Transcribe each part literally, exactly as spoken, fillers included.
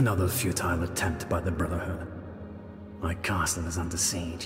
Another futile attempt by the Brotherhood. My castle is under siege.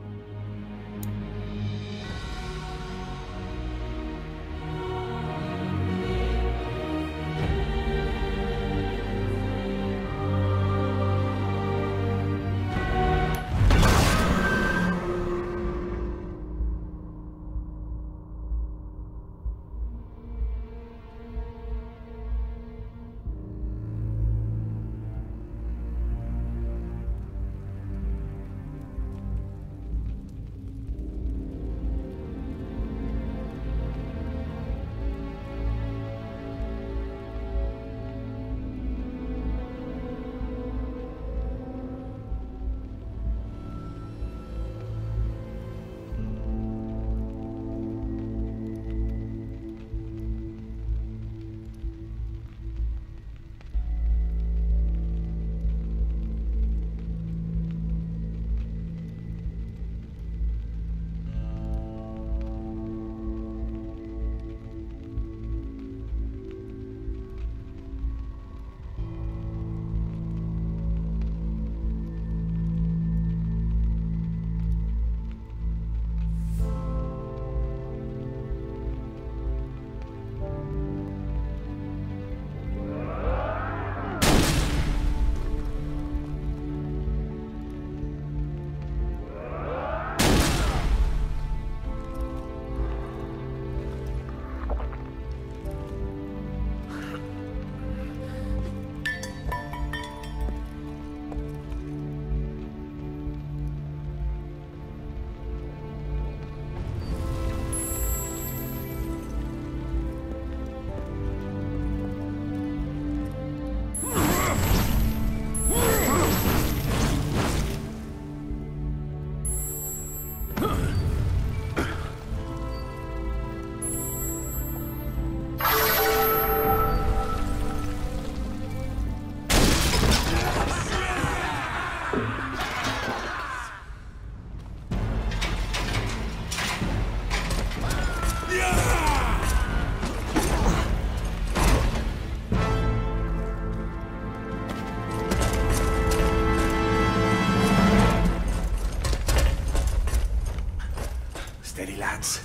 Steady, lads.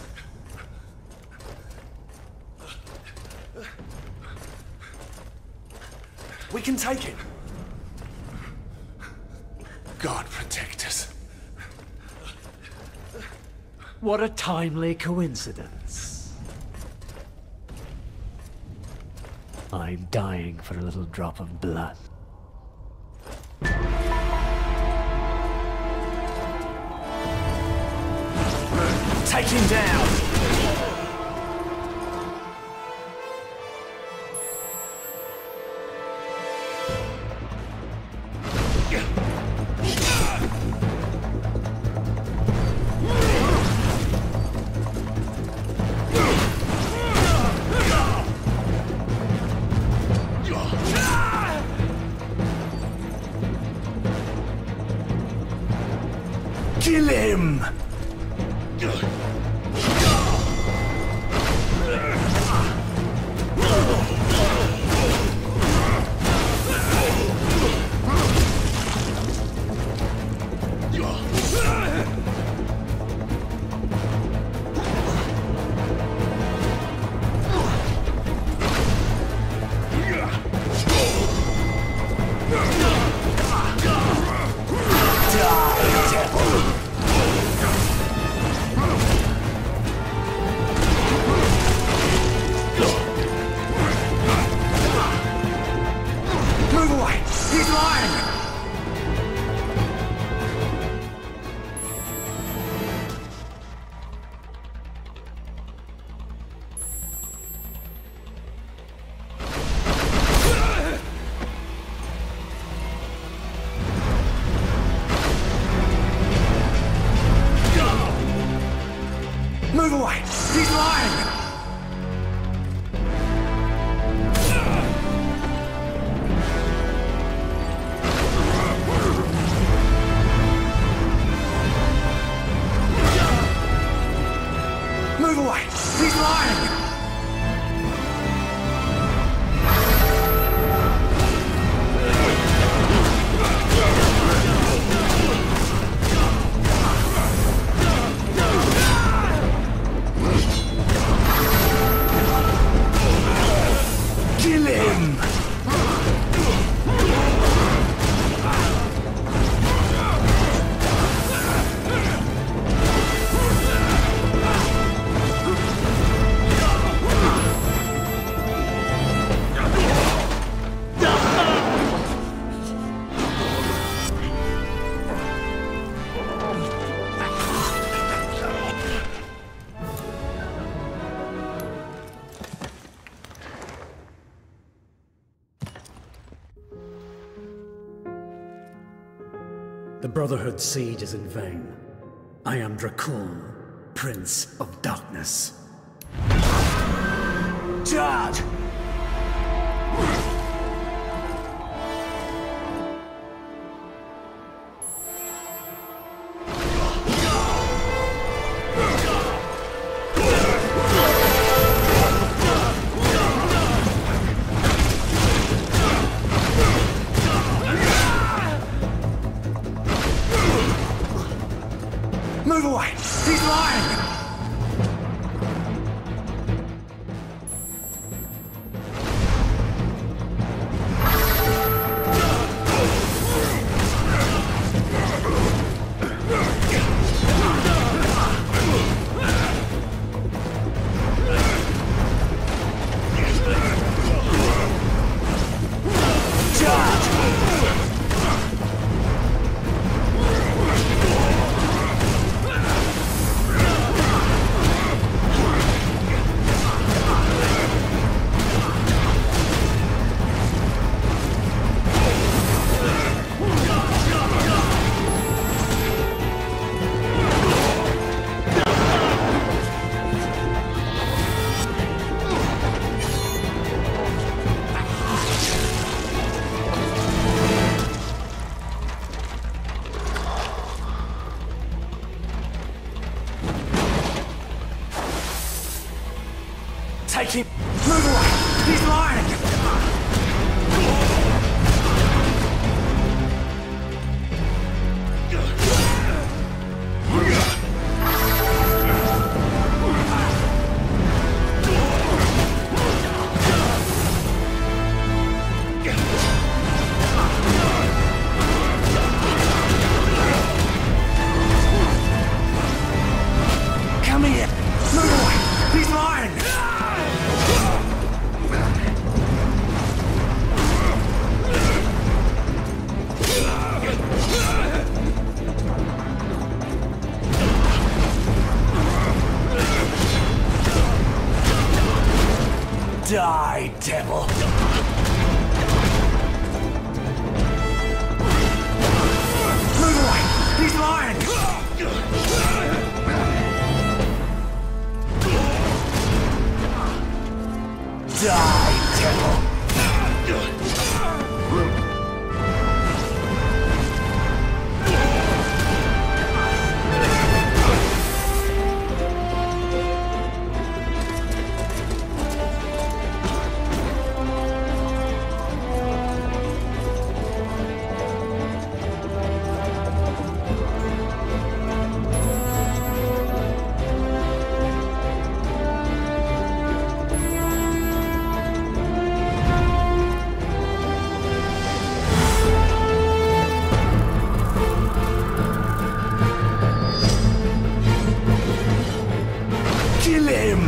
We can take it. God protect us. What a timely coincidence. I'm dying for a little drop of blood. Take him down! Kill him! Move away! He's lying! Move away! He's lying! The Brotherhood's siege is in vain. I am Dracul, Prince of Darkness. Charge! Move away! He's lying! Take him! Move away! He's lying! Come here! Move away! He's lying! Die, devil! Move away! He's lying! Die, devil! Kill him!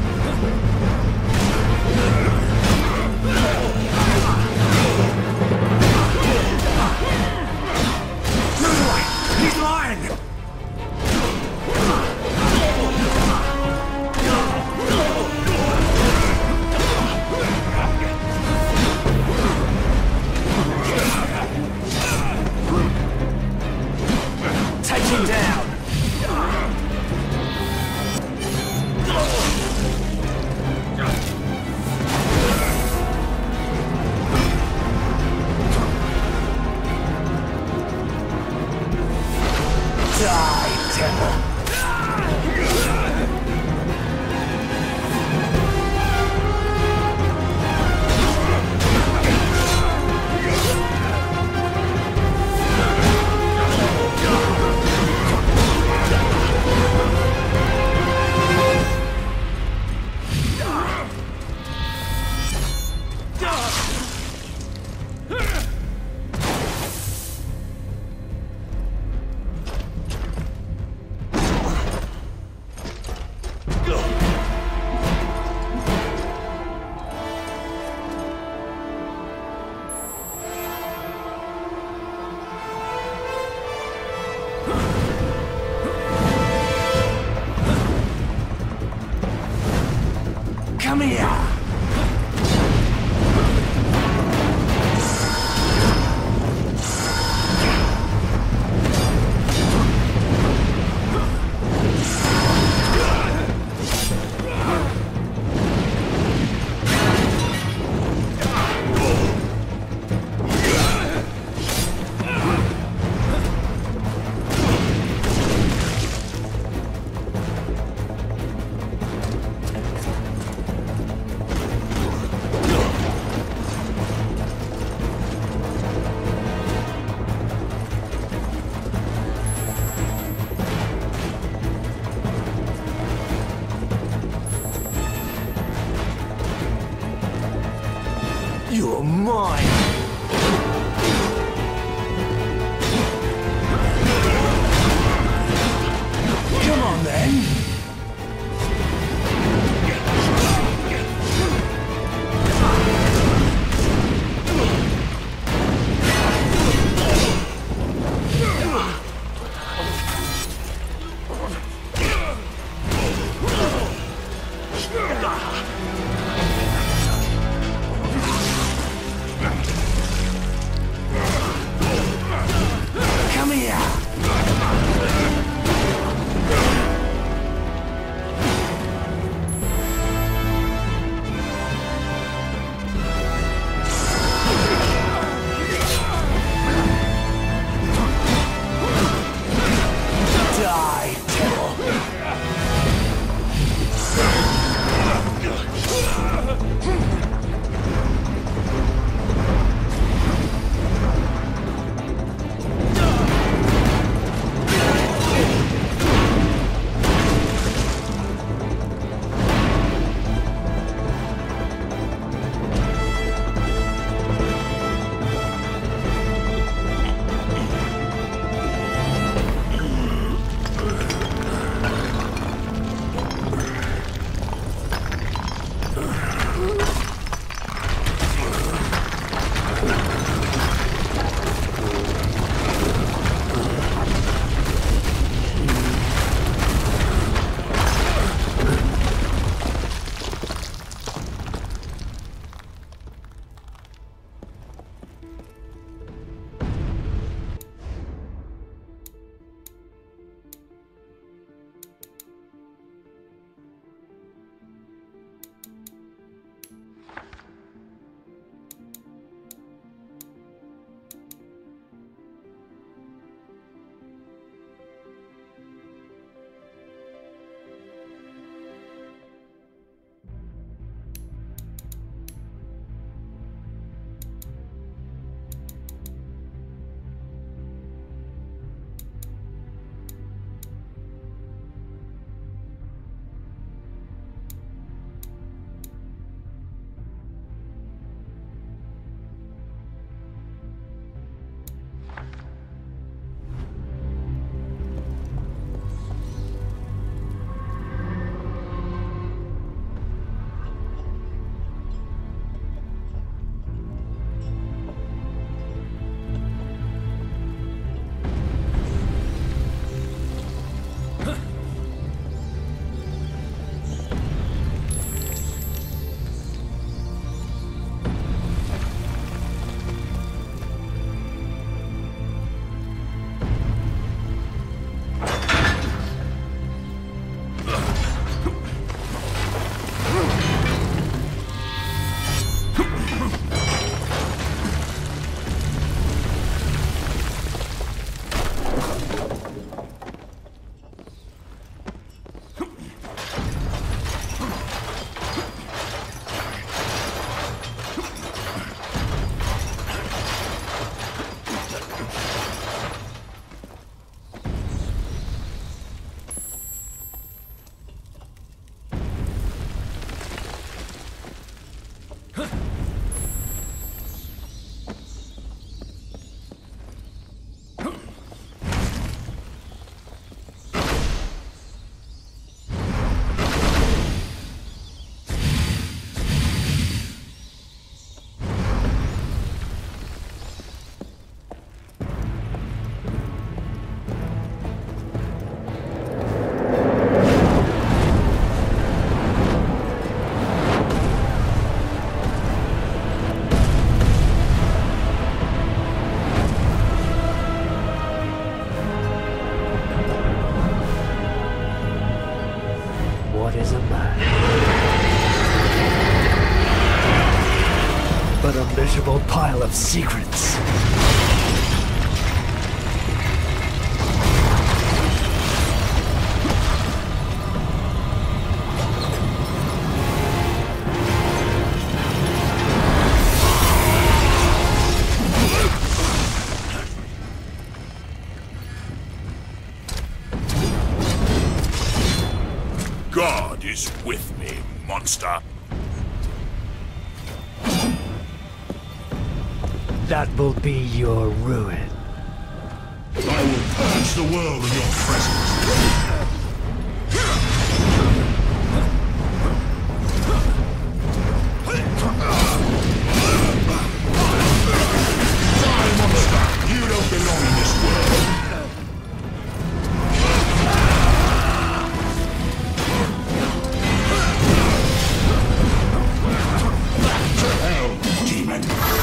Move away! He's lying! Take him down! Die, devil! You're mine! Come on then! Come here! Die, devil! What is a man? But a miserable pile of secrets. God is with me, monster. That will be your ruin. I will purge the world of your presence. Die, monster! You don't belong in this world. Back to hell, demon!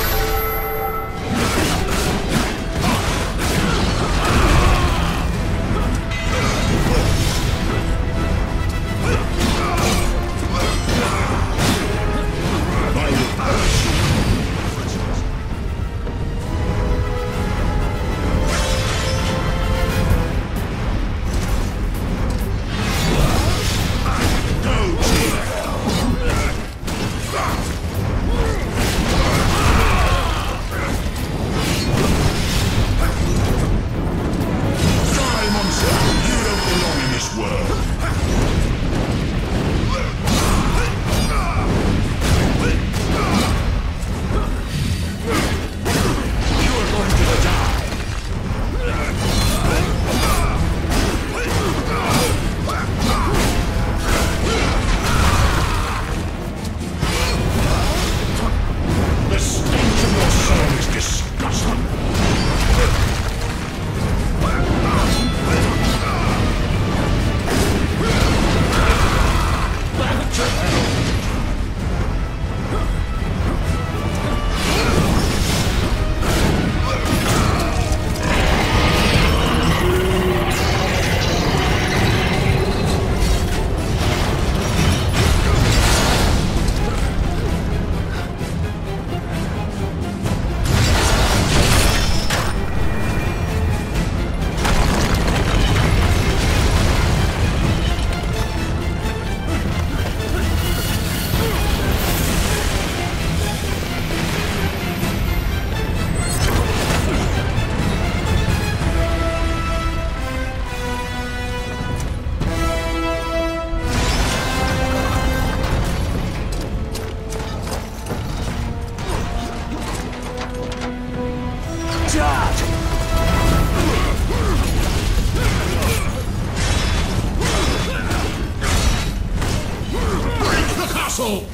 Castle!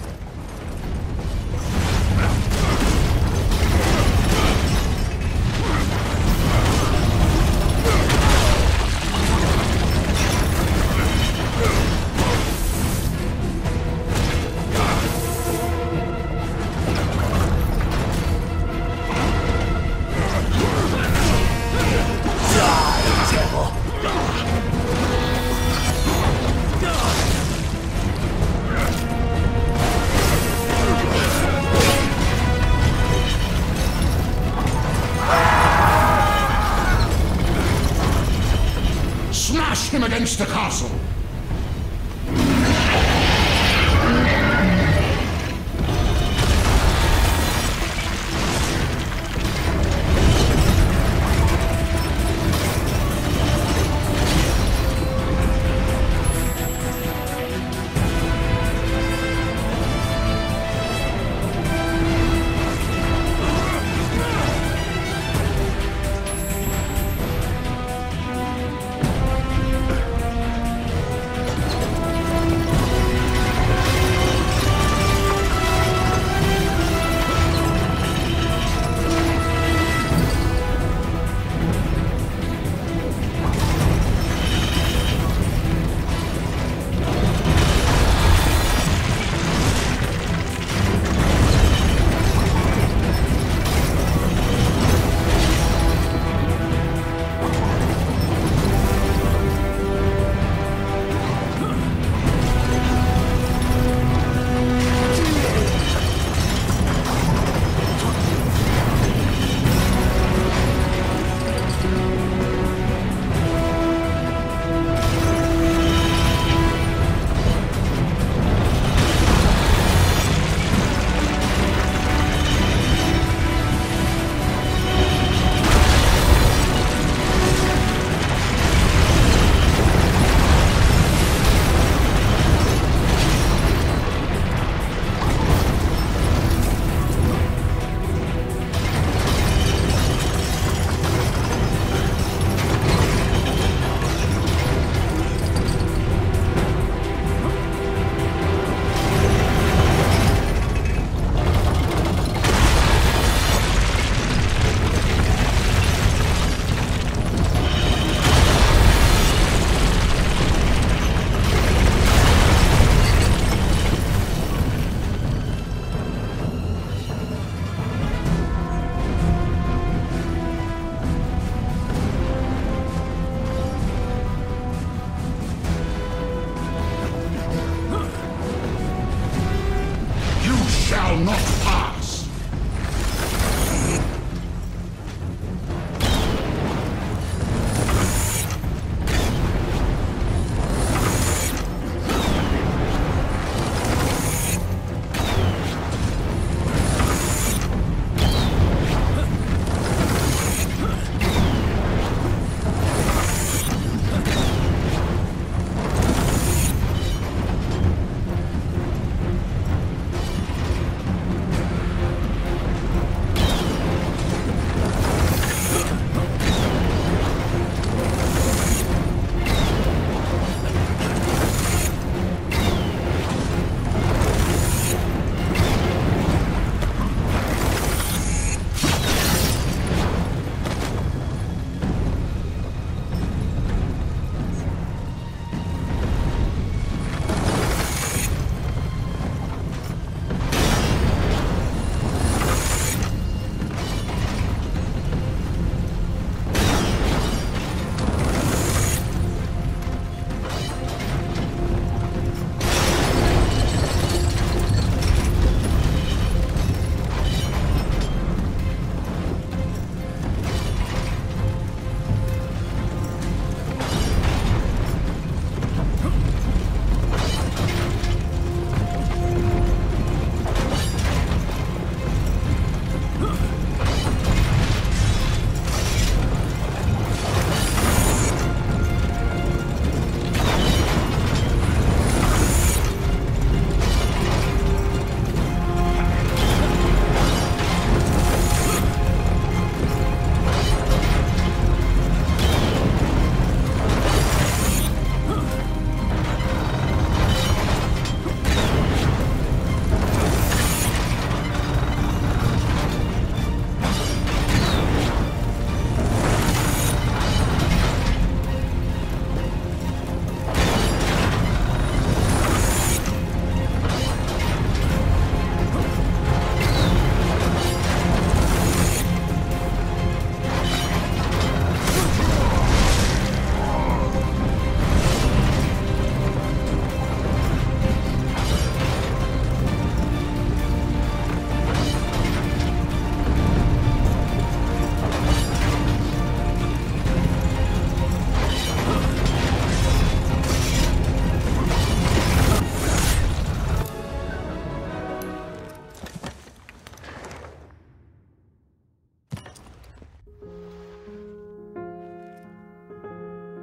Smash him against the castle!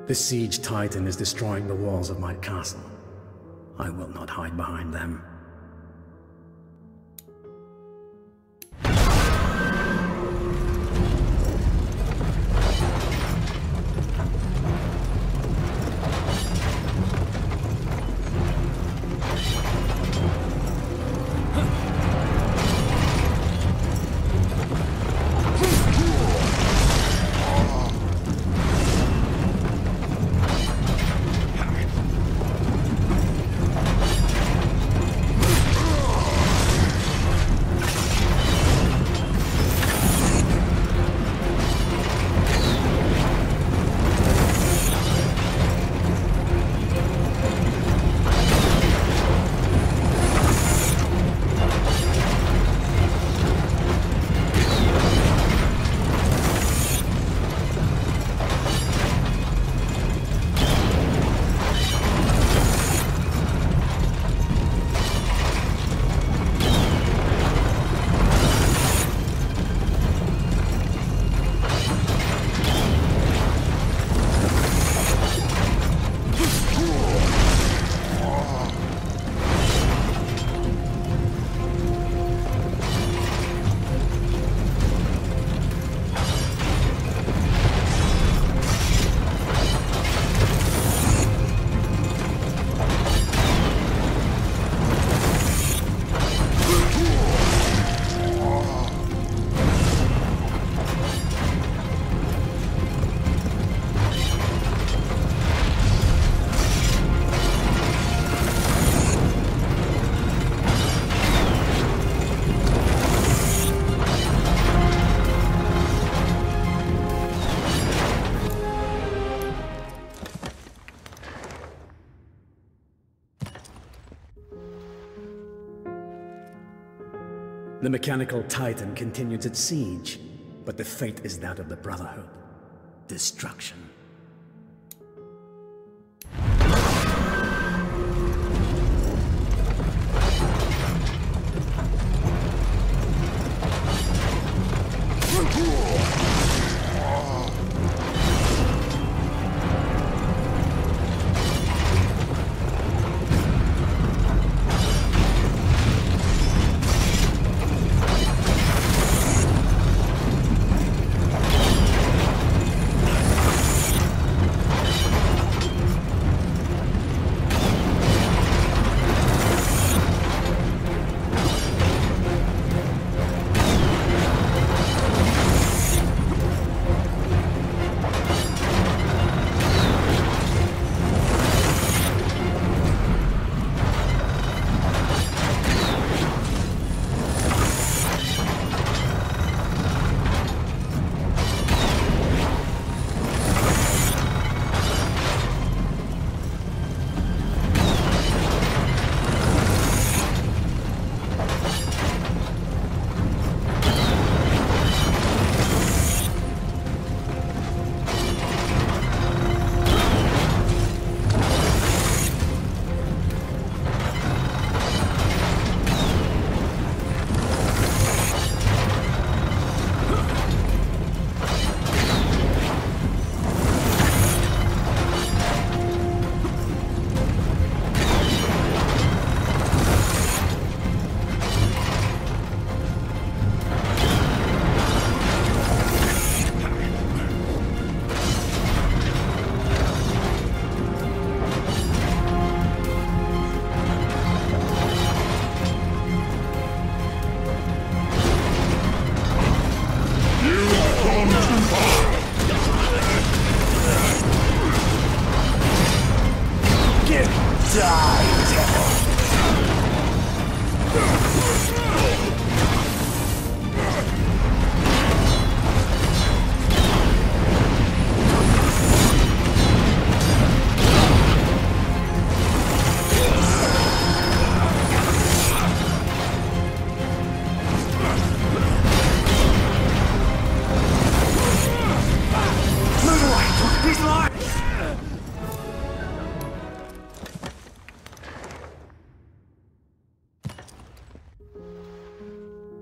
The Siege Titan is destroying the walls of my castle. I will not hide behind them. The Mechanical Titan continues its siege, but the fate is that of the Brotherhood. Destruction.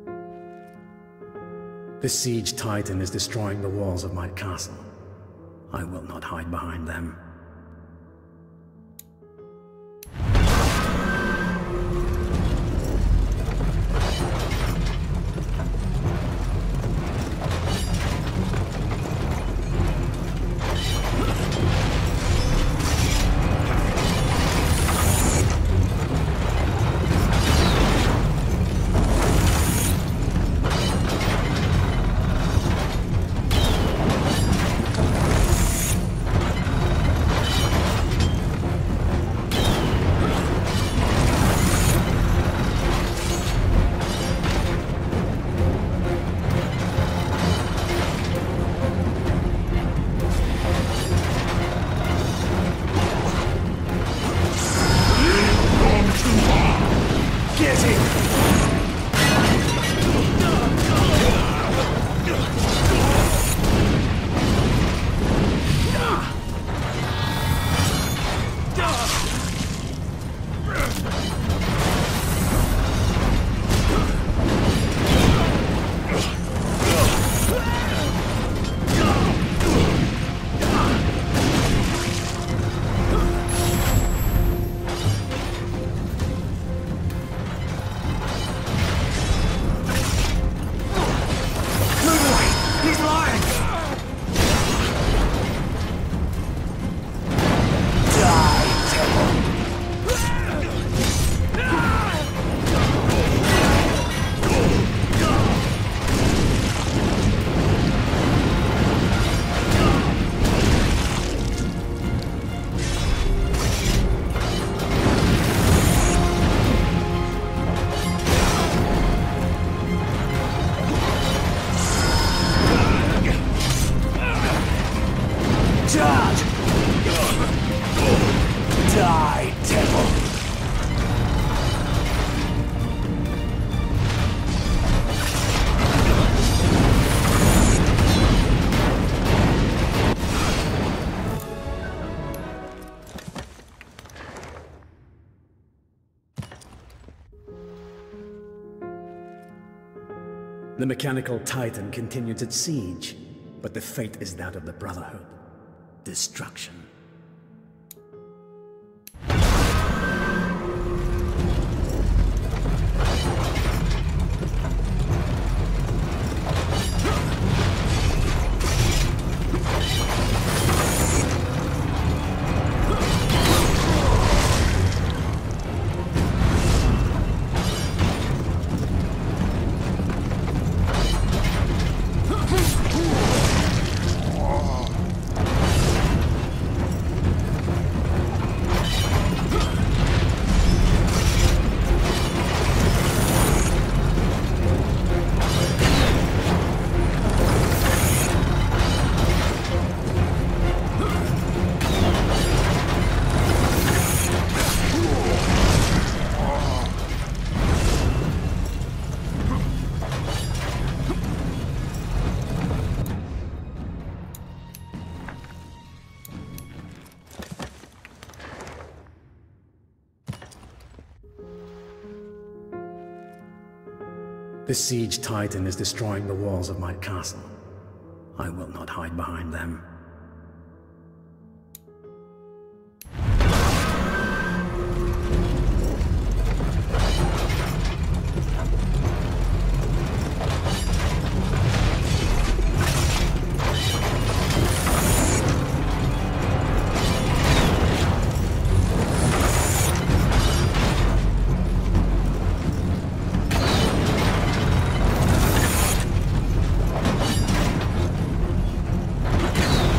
The Siege Titan is destroying the walls of my castle. I will not hide behind them. The mechanical titan continues its siege, but the fate is that of the Brotherhood. Destruction. The siege titan is destroying the walls of my castle. I will not hide behind them. You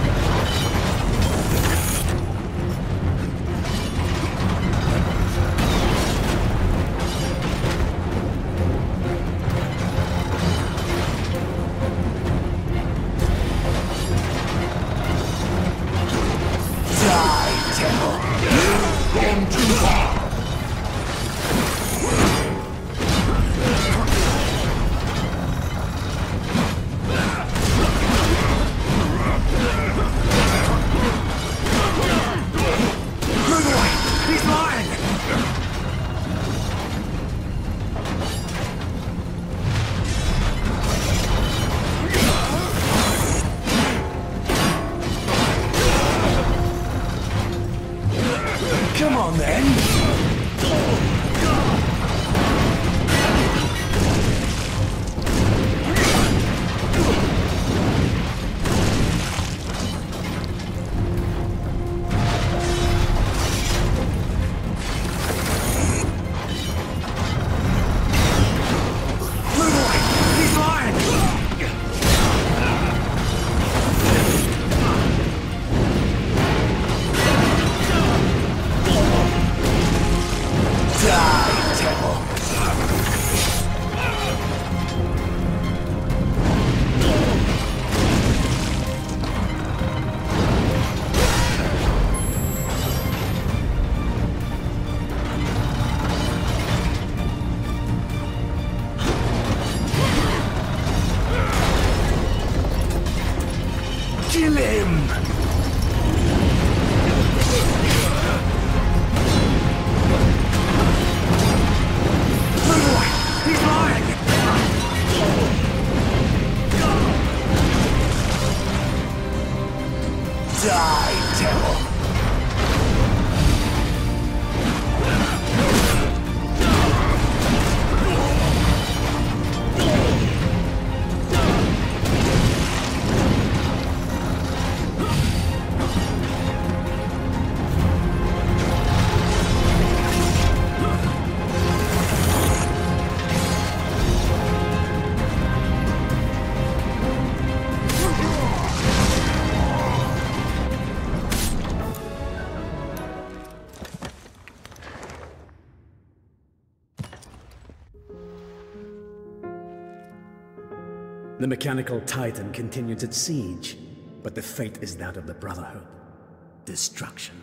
on then! Kill him! He's lying! Die, devil! The mechanical titan continues its siege, but the fate is that of the Brotherhood. Destruction.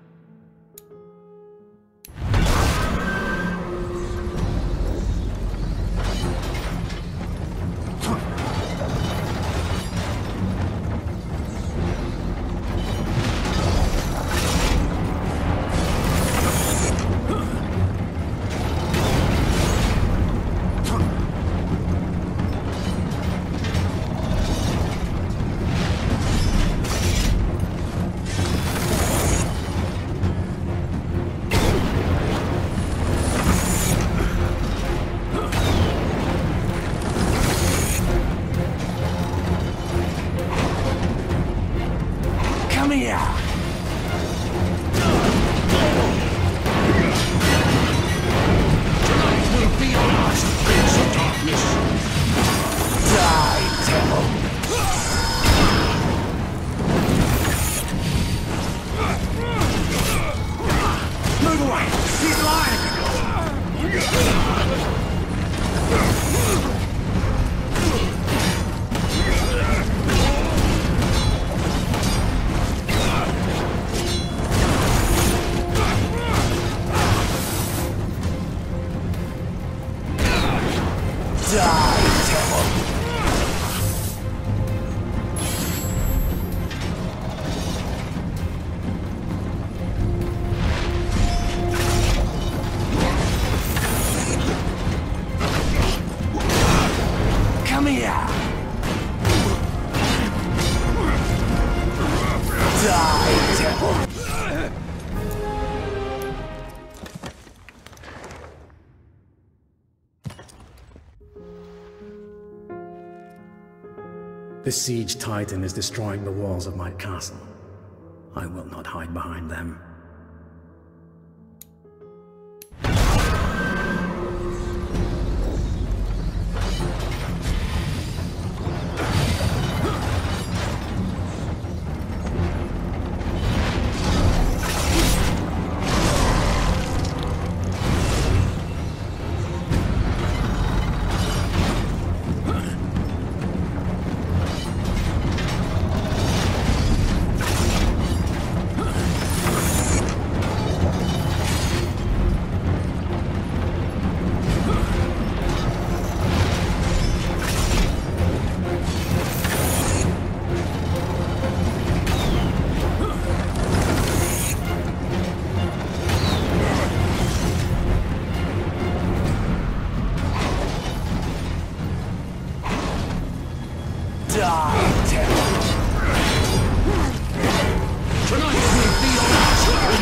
Come here! Tonight will be our last Prince of Darkness. Die, devil! Move away! He's lying! Die, devil! Come here! Die, devil! The siege titan is destroying the walls of my castle. I will not hide behind them.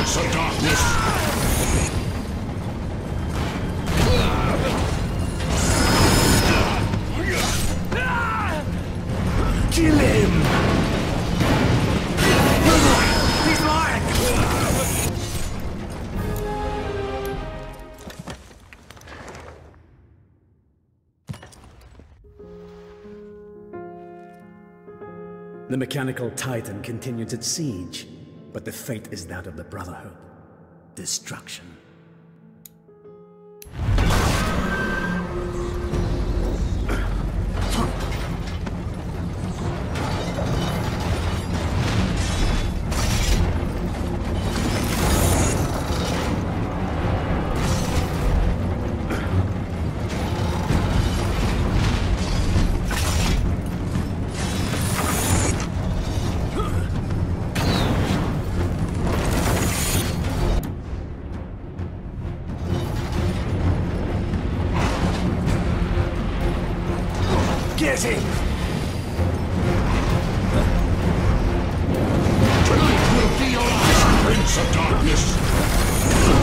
Prince of Darkness! Kill him! He's lying! The mechanical titan continues its siege, but the fate is that of the Brotherhood. Destruction. Get him! Tonight will be your last, Prince of Darkness!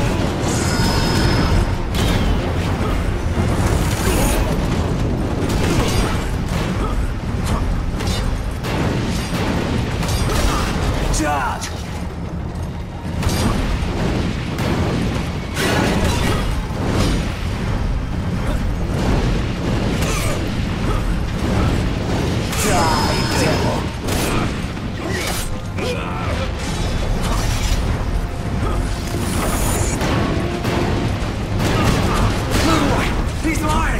Charge! He's lying!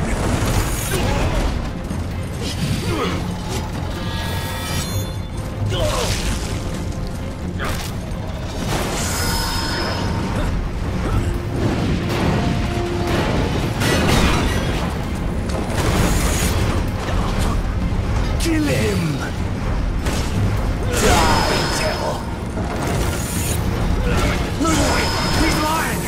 Kill him! Die, devil! Move away! He's lying!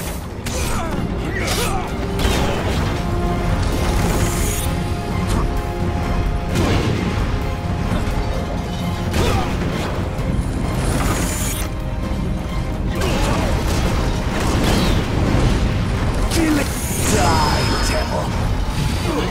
Kill it! Die, devil!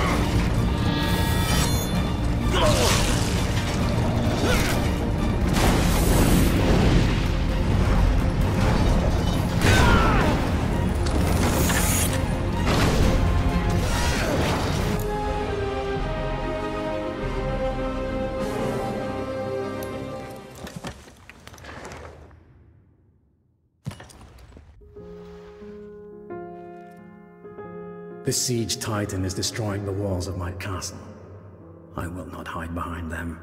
The siege titan is destroying the walls of my castle. I will not hide behind them.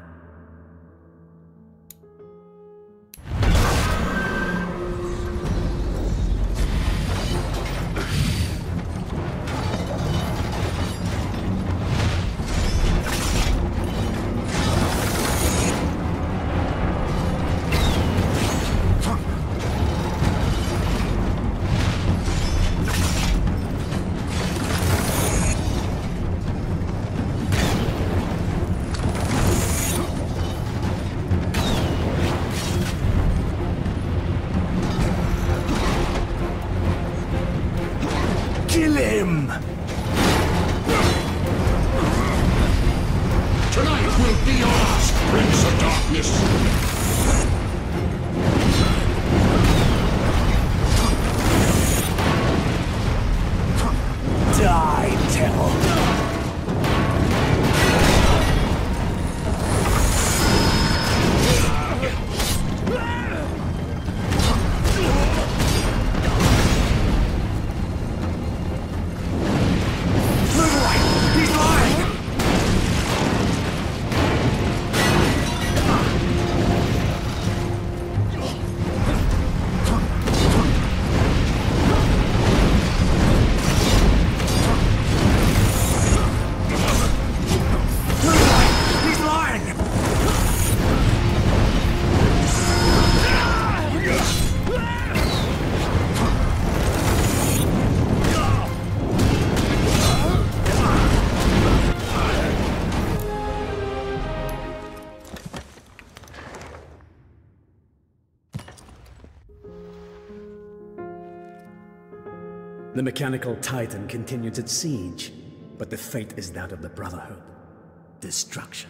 The mechanical titan continues its siege, but the fate is that of the Brotherhood. Destruction.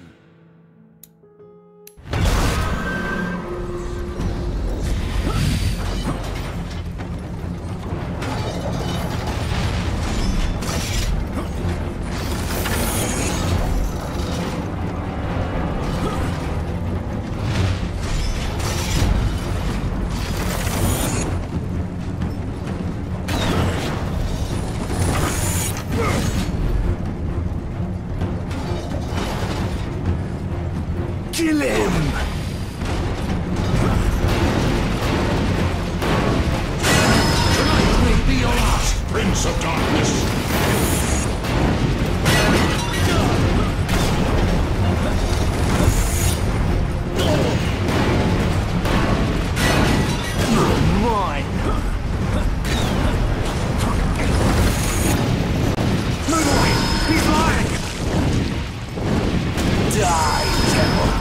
Kill him! Tonight will be your last, Prince of Darkness. Mine! Move away! He's lying! Die, devil!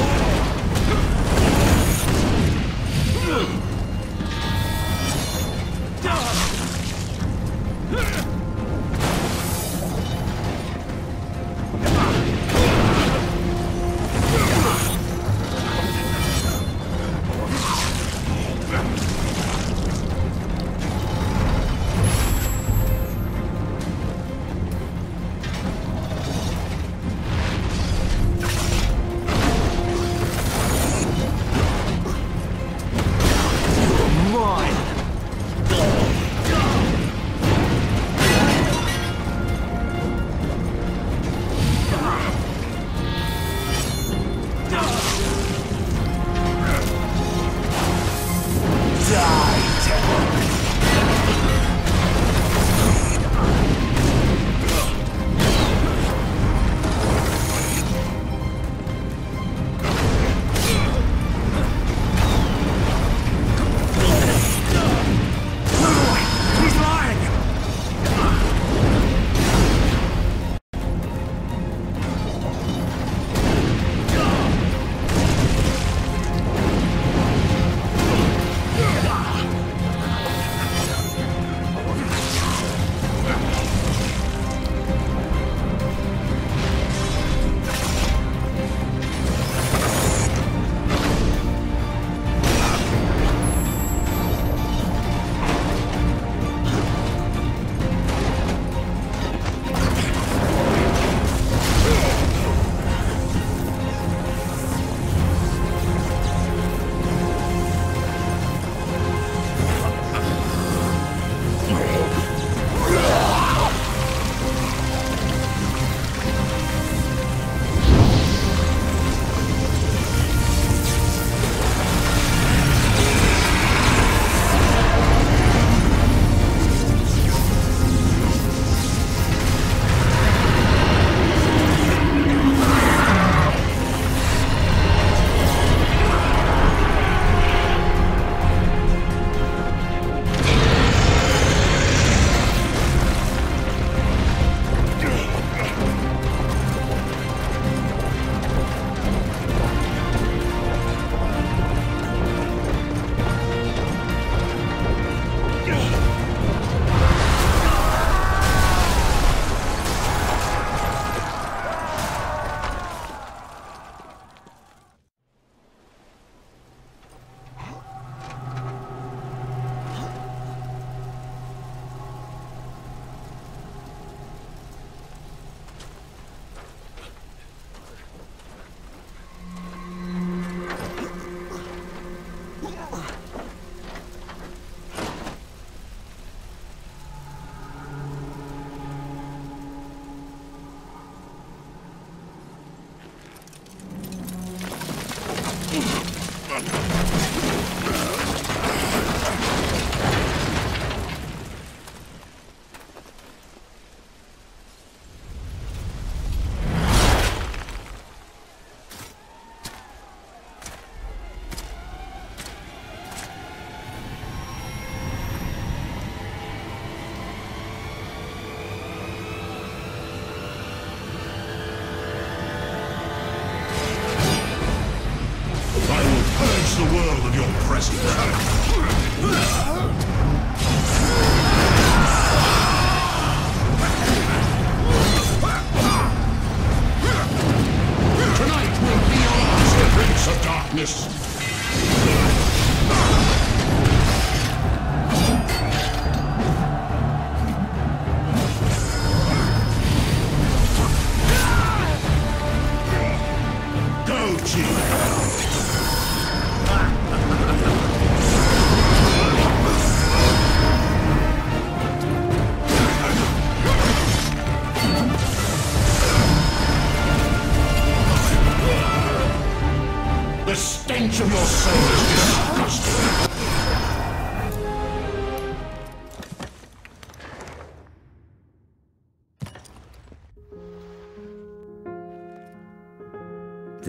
the world of your presence.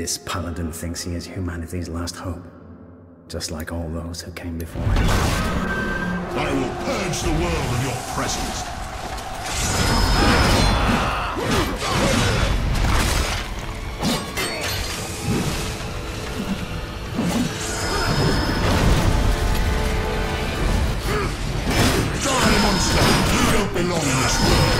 This paladin thinks he is humanity's last hope, just like all those who came before him. I will purge the world of your presence. Die, monster! You don't belong in this world.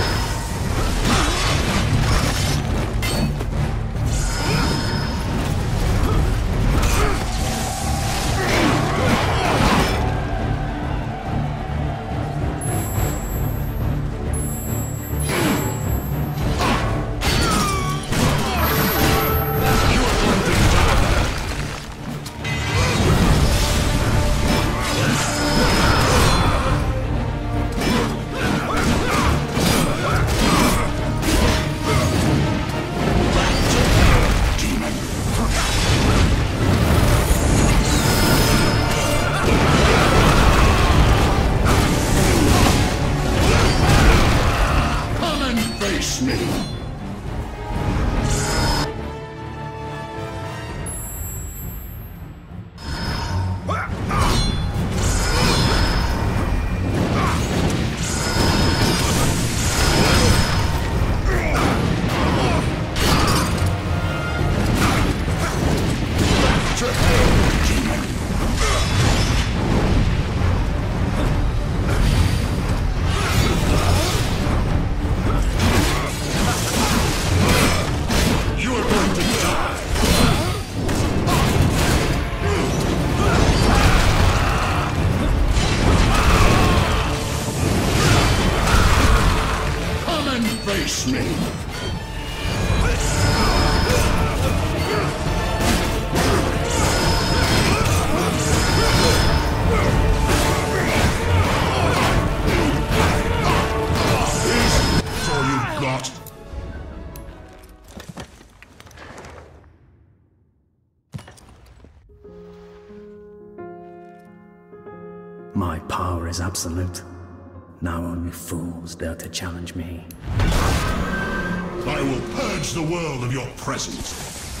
Face me! That's all you've got? My power is absolute. Now only fools dare to challenge me. I will purge the world of your presence.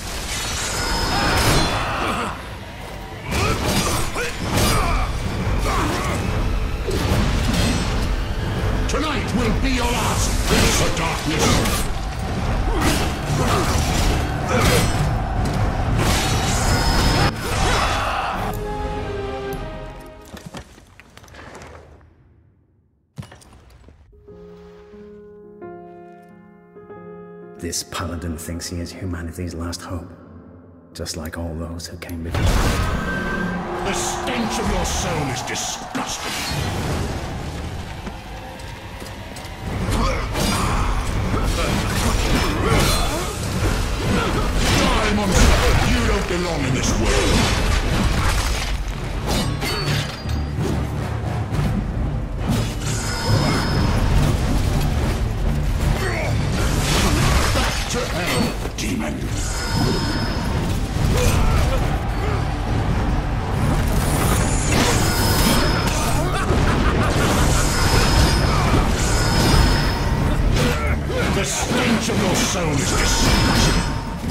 Tonight will be your last, Prince of Darkness. This paladin thinks he is humanity's last hope, just like all those who came before him. The stench of your soul is disgusting. Die, monster! You don't belong in this world. To hell, demon! The stench of your soul is disgusting!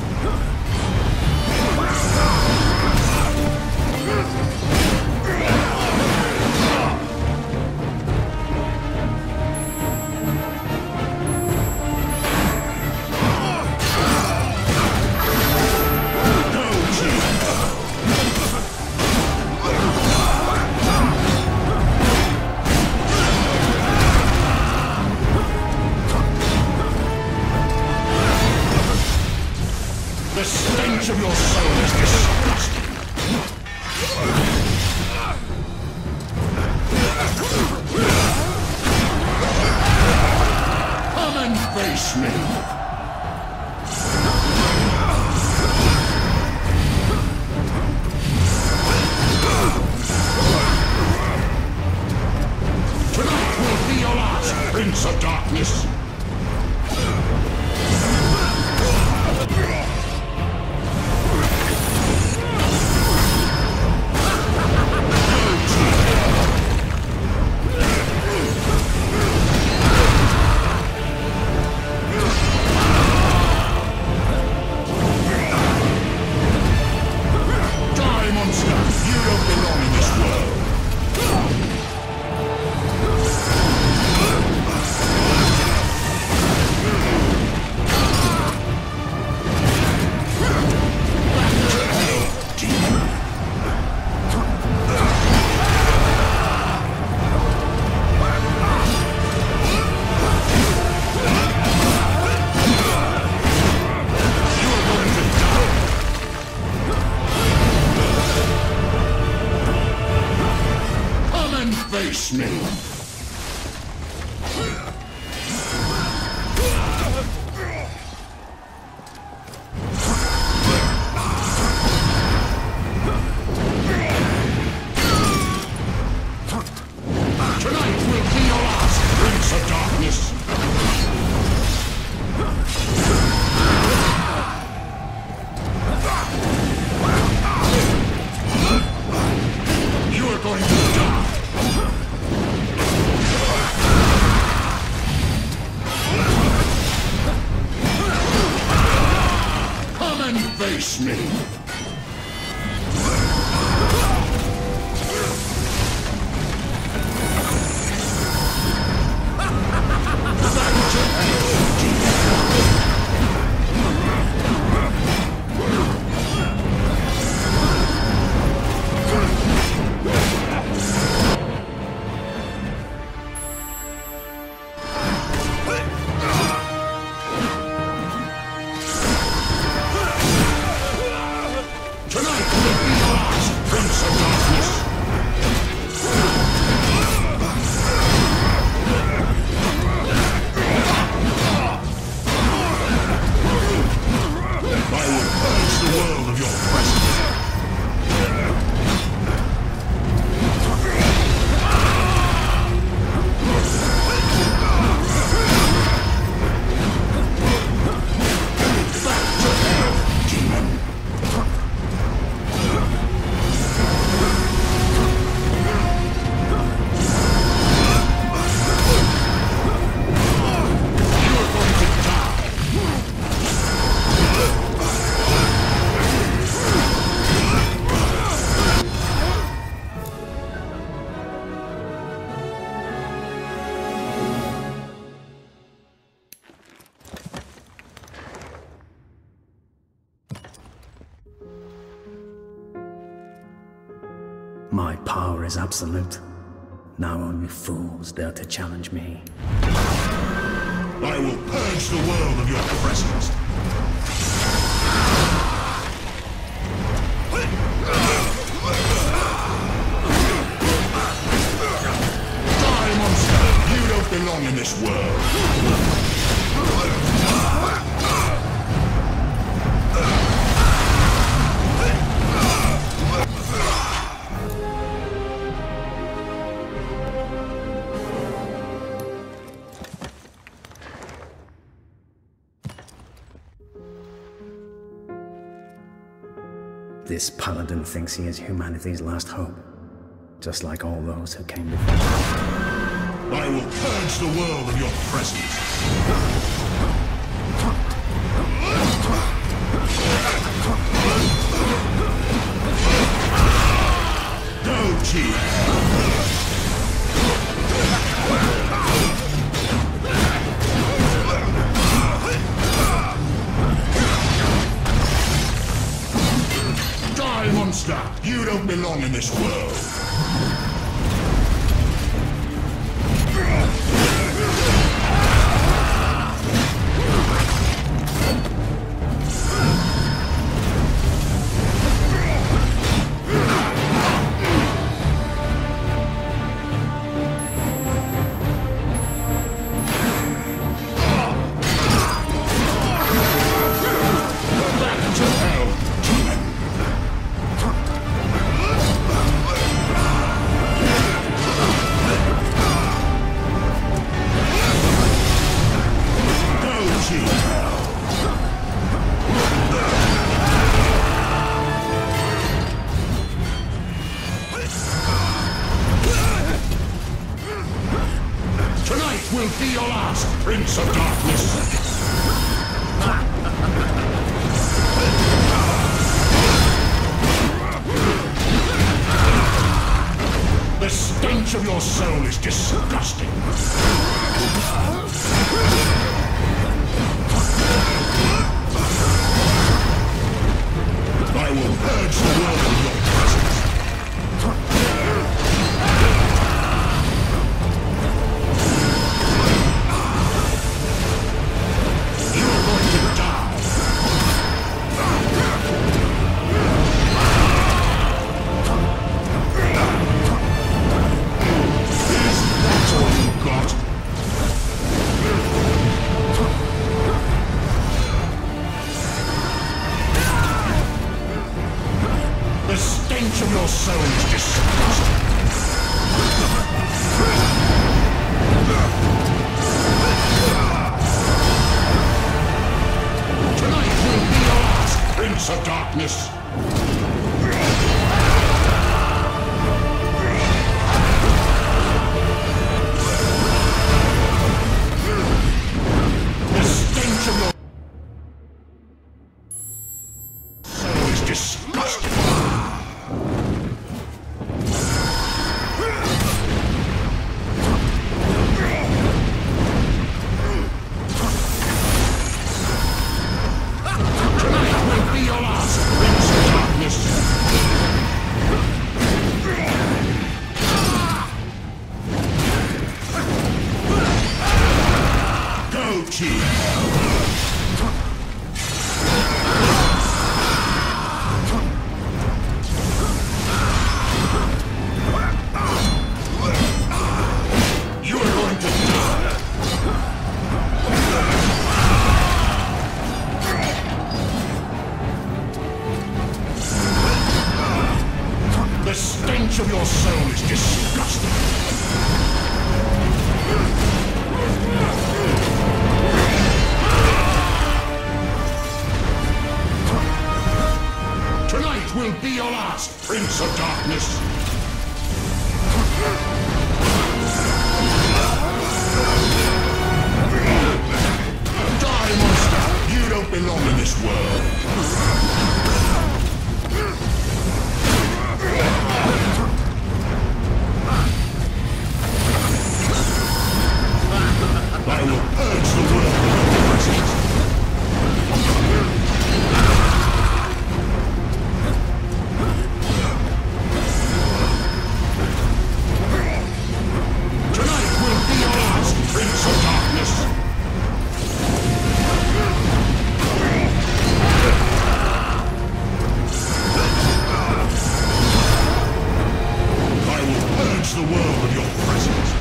The stench of your soul is disgusting. Come and face me. Tonight will be your last, Prince of Darkness. face me! Tonight will be your last, Prince of Darkness! You're going to die! Come and face me! My power is absolute. Now only fools dare to challenge me. I will purge the world of your presence. Die, monster! You don't belong in this world. This paladin thinks he is humanity's last hope, just like all those who came before. I will purge the world of your presence. Go, Chief! Die, monster! You don't belong in this world! Will be your last, Prince of Darkness! The stench of your soul is disgusting! I will purge the world of your presence! to hell. You are going to die. The stench of your soul is disgusting. Tonight will be your last, Prince of Darkness. Die, monster! You don't belong in this world. I will purge the world of your presence. Tonight will be your last, Prince of Darkness. I will purge the world of your presence.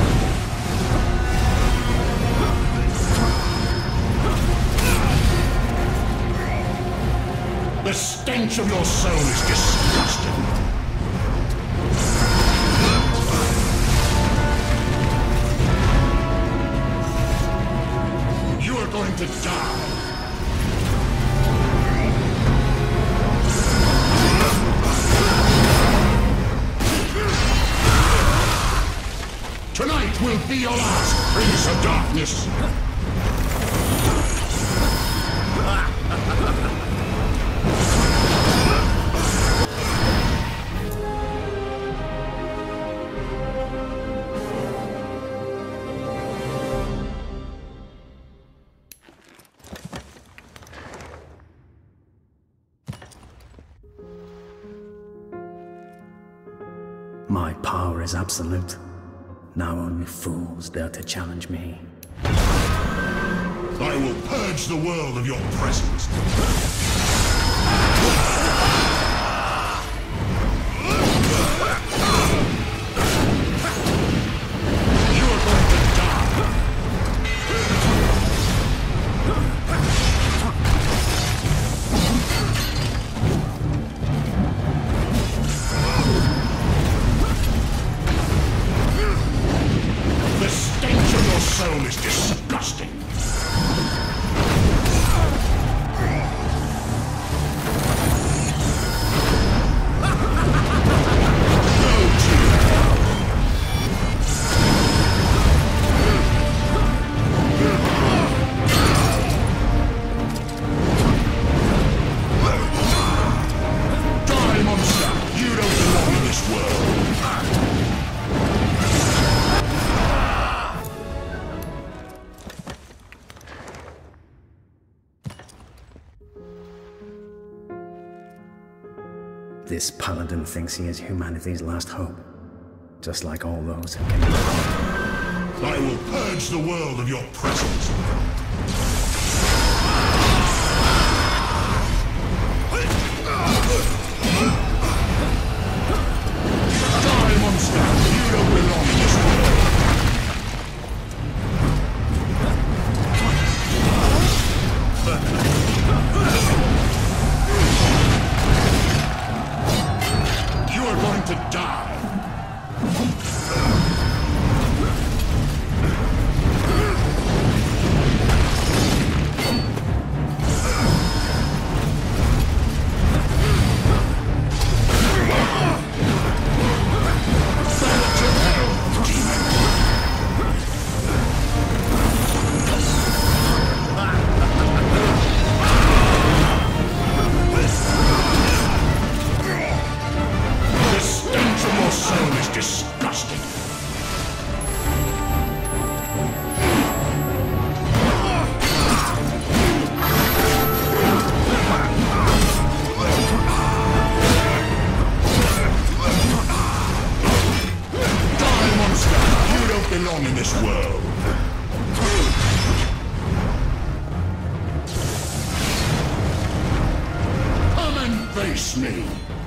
The stench of your soul is disgusting. You are going to die. Tonight will be your last, Prince of Darkness. My power is absolute. Now only fools dare to challenge me. I will purge the world of your presence. You are going to die. The stench of your soul is disgusting. Die, monster! You don't belong in this world. This paladin thinks he is humanity's last hope, just like all those who came before. I will purge the world of your presence. Die, monster! You don't belong in this world. You are going to die. belong in this world. face me.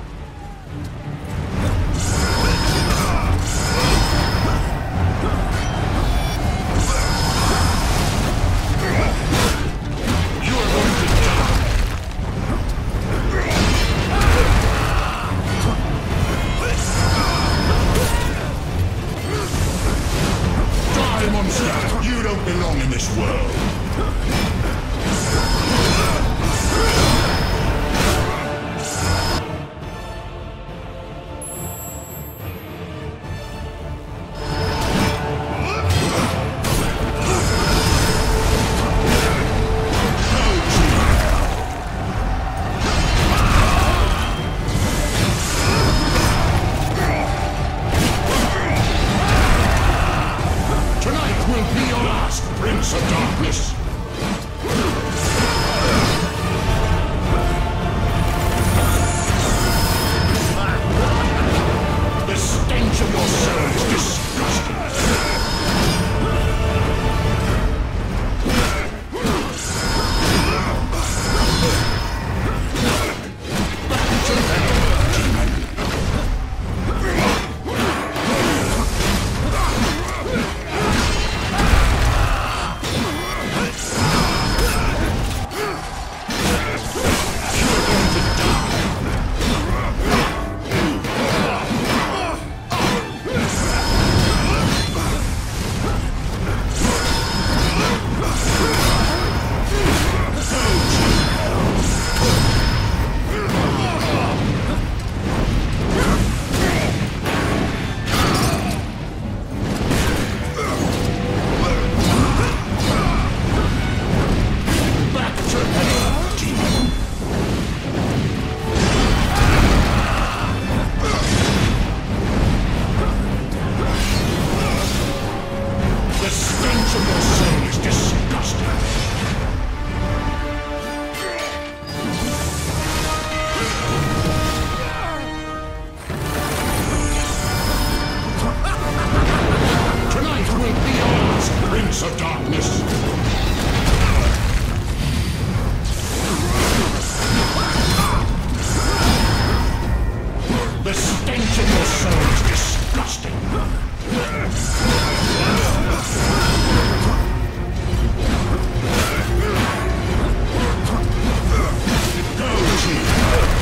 You don't belong in this world. Prince of Darkness! The stench of your soul is disgusting! Back to hell, demon! Prince of Darkness! The stench of your soul is disgusting! Go, Chief!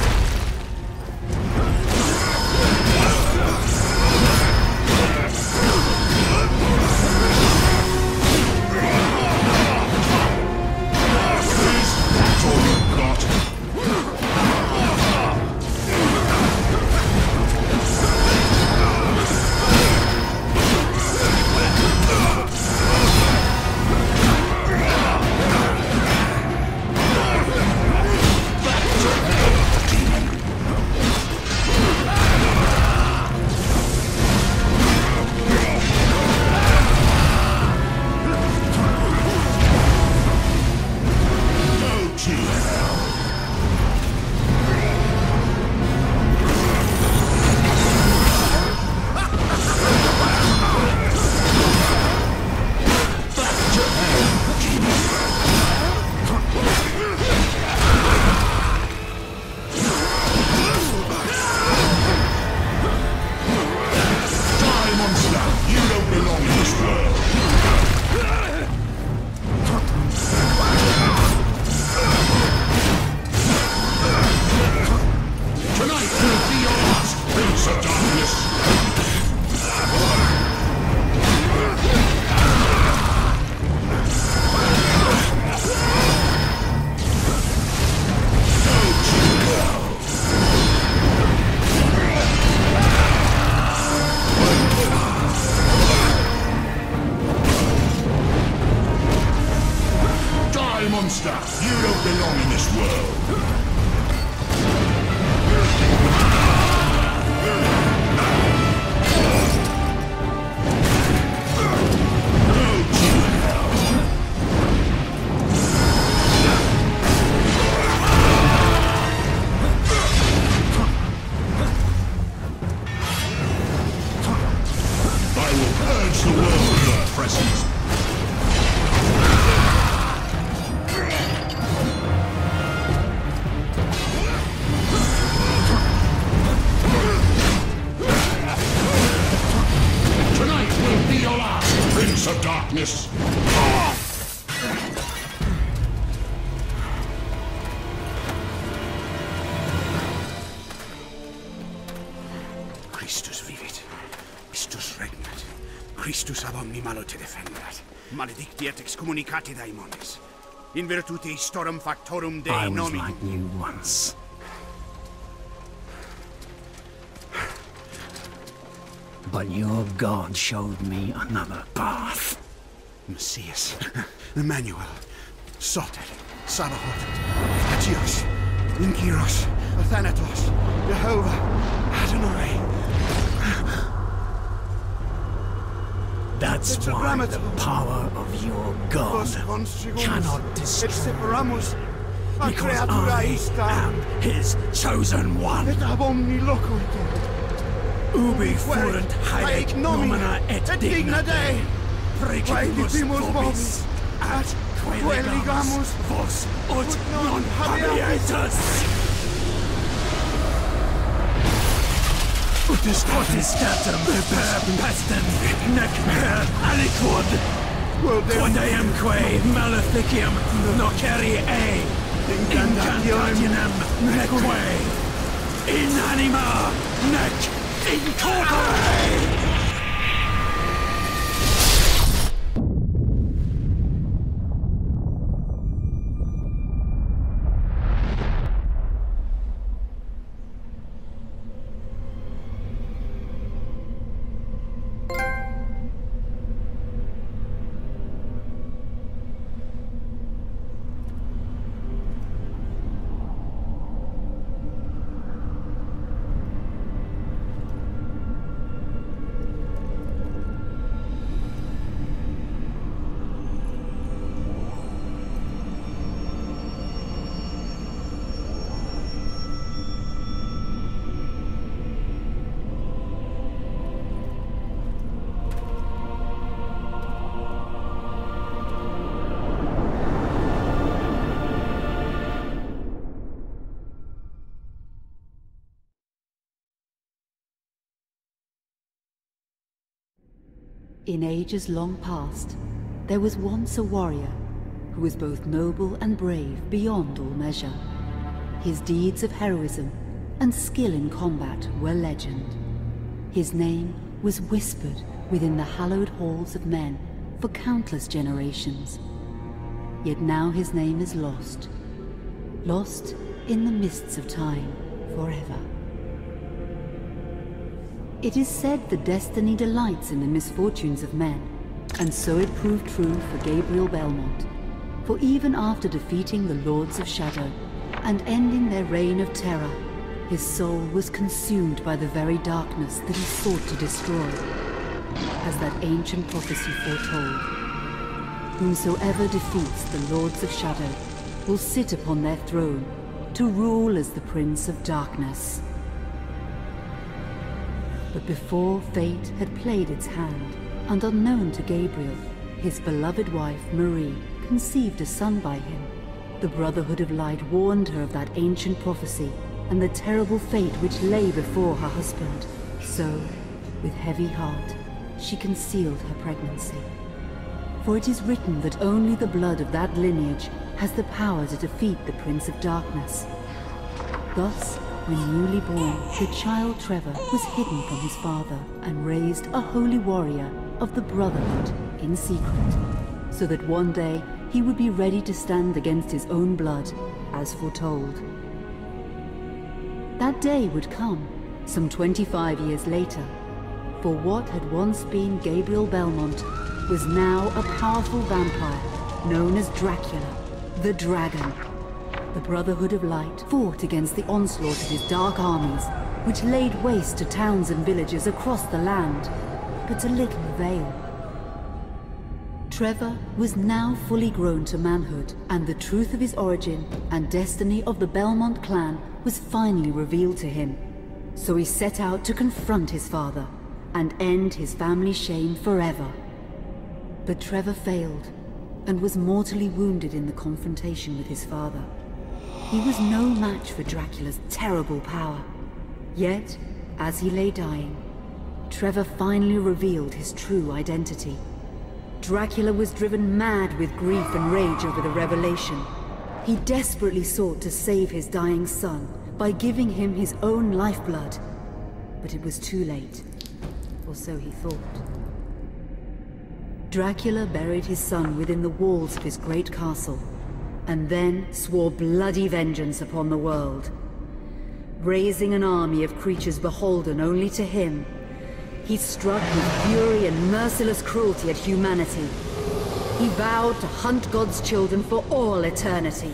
Monster, you don't belong in this world. I will purge the world with your presence. darkness. Christus vivit. Pistus regnat. Christus ab omni malo te defendat. Maledictiat excommunicati daemones. In virtute istorum factorum Dei I was nomi. like you once. But your God showed me another path. Messias, Emmanuel, Soter, Sabaoth, Agios, Inkyros, Athanatos, Jehovah, Adonai. That's why the power of your God cannot destroy. Because I am his chosen one. Ubi fuerunt haec nomina et digna Dei, precipibus vobis, at queligamus vos ut non habeatus. Utis potestatem per pestem, nec per aliquod, quod eamque maleficium nocere e, incantationem neque, in anima nec in corpore! In ages long past, there was once a warrior who was both noble and brave beyond all measure. His deeds of heroism and skill in combat were legend. His name was whispered within the hallowed halls of men for countless generations. Yet now his name is lost, lost in the mists of time forever. It is said that destiny delights in the misfortunes of men, and so it proved true for Gabriel Belmont. For even after defeating the Lords of Shadow and ending their reign of terror, his soul was consumed by the very darkness that he sought to destroy, as that ancient prophecy foretold. Whomsoever defeats the Lords of Shadow will sit upon their throne to rule as the Prince of Darkness. But before fate had played its hand, and unknown to Gabriel, his beloved wife, Marie, conceived a son by him. The Brotherhood of Light warned her of that ancient prophecy and the terrible fate which lay before her husband. So, with heavy heart, she concealed her pregnancy. For it is written that only the blood of that lineage has the power to defeat the Prince of Darkness. Thus, when newly born, the child Trevor was hidden from his father and raised a holy warrior of the Brotherhood in secret, so that one day he would be ready to stand against his own blood, as foretold. That day would come, some twenty-five years later, for what had once been Gabriel Belmont was now a powerful vampire known as Dracula, the Dragon. The Brotherhood of Light fought against the onslaught of his dark armies, which laid waste to towns and villages across the land, but to little avail. Trevor was now fully grown to manhood, and the truth of his origin and destiny of the Belmont clan was finally revealed to him. So he set out to confront his father and end his family's shame forever. But Trevor failed and was mortally wounded in the confrontation with his father. He was no match for Dracula's terrible power. Yet, as he lay dying, Trevor finally revealed his true identity. Dracula was driven mad with grief and rage over the revelation. He desperately sought to save his dying son by giving him his own lifeblood. But it was too late, or so he thought. Dracula buried his son within the walls of his great castle, and then swore bloody vengeance upon the world. Raising an army of creatures beholden only to him, he struck with fury and merciless cruelty at humanity. He vowed to hunt God's children for all eternity.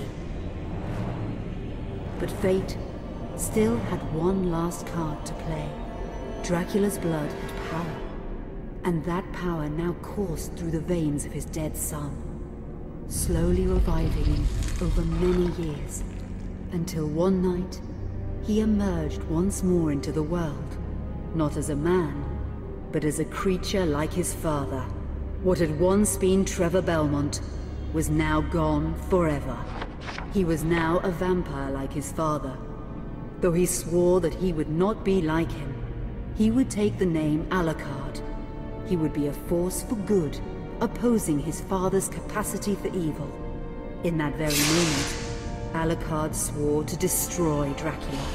But fate still had one last card to play. Dracula's blood had power, and that power now coursed through the veins of his dead son, slowly reviving him over many years, until one night he emerged once more into the world, not as a man, but as a creature like his father. What had once been Trevor Belmont was now gone forever. He was now a vampire like his father. Though he swore that he would not be like him, he would take the name Alucard. He would be a force for good, opposing his father's capacity for evil. In that very moment, Alucard swore to destroy Dracula.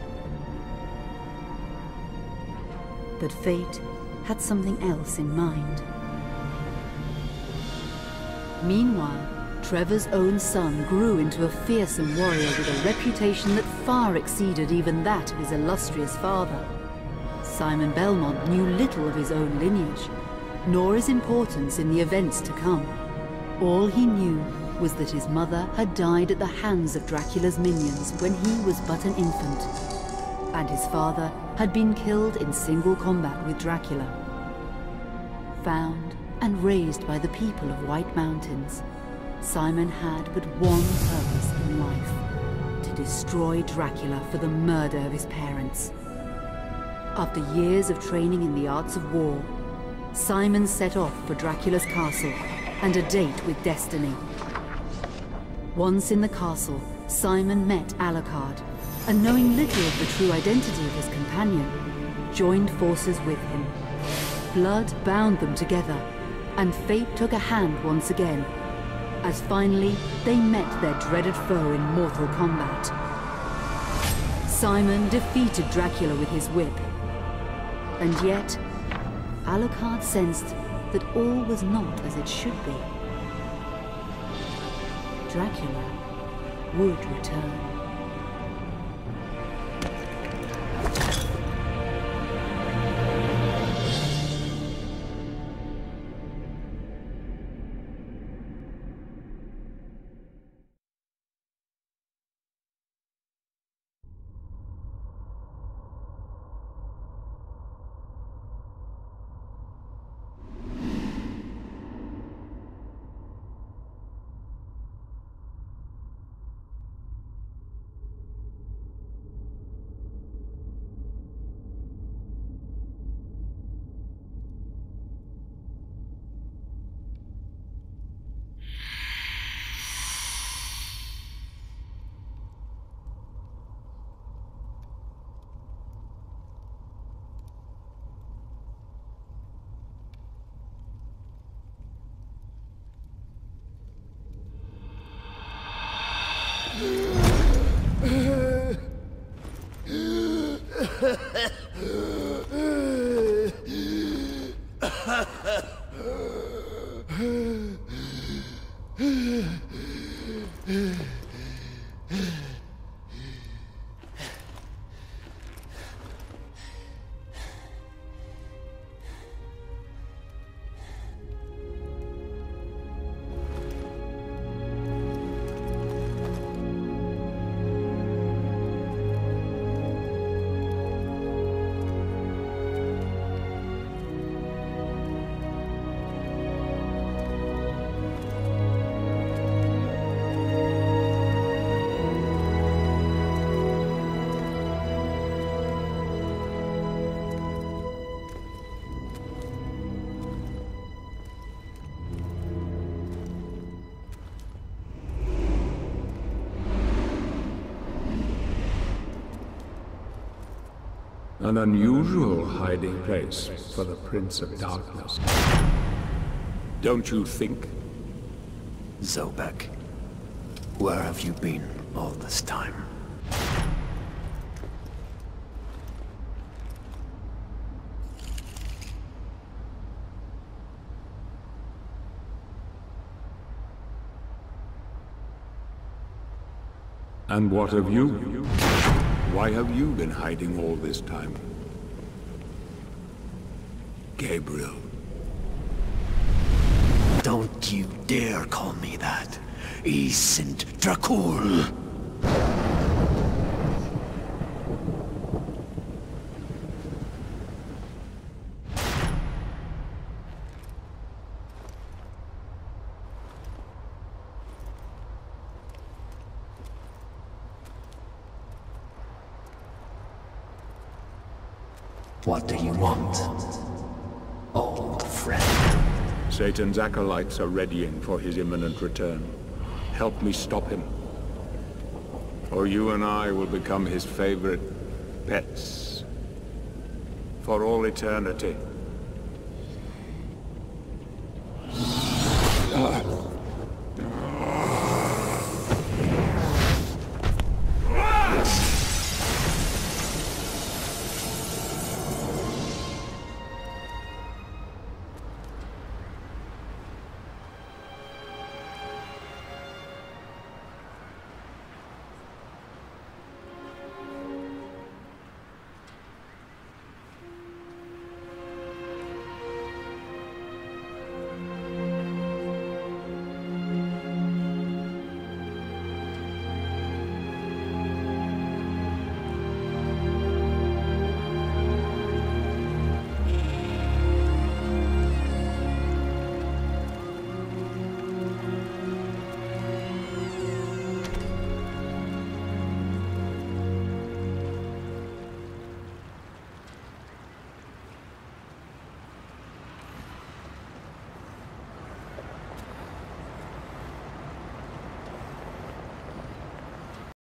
But fate had something else in mind. Meanwhile, Trevor's own son grew into a fearsome warrior with a reputation that far exceeded even that of his illustrious father. Simon Belmont knew little of his own lineage, nor his importance in the events to come. All he knew was that his mother had died at the hands of Dracula's minions when he was but an infant, and his father had been killed in single combat with Dracula. Found and raised by the people of White Mountains, Simon had but one purpose in life: to destroy Dracula for the murder of his parents. After years of training in the arts of war, Simon set off for Dracula's castle and a date with destiny. Once in the castle, Simon met Alucard, and knowing little of the true identity of his companion, joined forces with him. Blood bound them together, and fate took a hand once again, as finally they met their dreaded foe in mortal combat. Simon defeated Dracula with his whip, and yet Alucard sensed that all was not as it should be. Dracula would return. An unusual hiding place for the Prince of Darkness. Don't you think? Zobek, where have you been all this time? And what of you? Why have you been hiding all this time? Gabriel. Don't you dare call me that. I Sint Dracul. What do you want, old friend? Satan's acolytes are readying for his imminent return. Help me stop him. Or you and I will become his favorite pets. For all eternity. Uh.